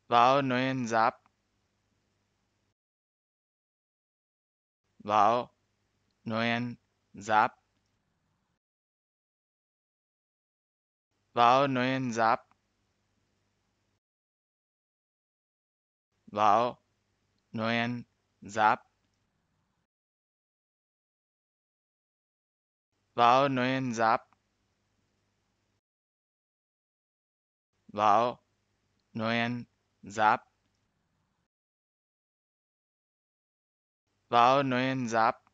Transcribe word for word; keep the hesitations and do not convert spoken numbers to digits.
vào neuen Zap, vào neuen Zap, vào neuen Zap, vào neuen Zap, vào neuen Zap, vào neuen Zap, vào neuen Zap.